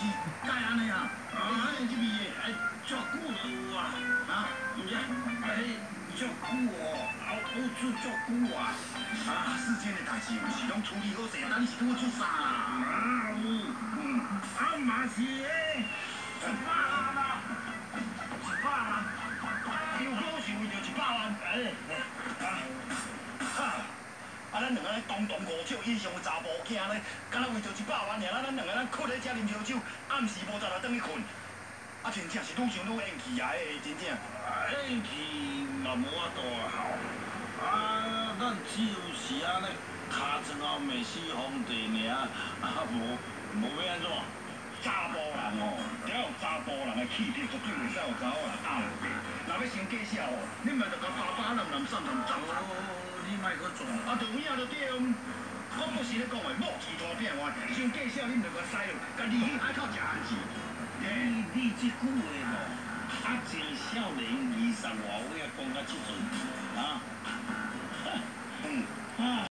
是该安尼啊？啊，这味的，足久就有啊，唔是？足久哦，有做足久啊。世间的代志有时拢处理好势，等你是拄出啥啦？嘛是诶，100万啦，100万，又果是为着100万，咱两个咧东东五少以上的查甫囝咧，敢若为着100万尔，咱两个困在遮啉烧酒，暗时无早就转去困，真正是愈想愈怨气啊！真正。怨气嘛无法度好，咱只有是安尼，尻川后面死皇帝尔，无要安怎？查甫人哦，只要有查甫人的气质，绝对袂使有查某人压落去。若要先介绍哦，你咪着甲巴巴男散走。你莫搁做，就有影就对。我不是咧讲的，莫奇拖变换，先介绍你着甲使落，甲离去海口食安子。你这句话无？真少年20外岁啊，讲到即阵啊，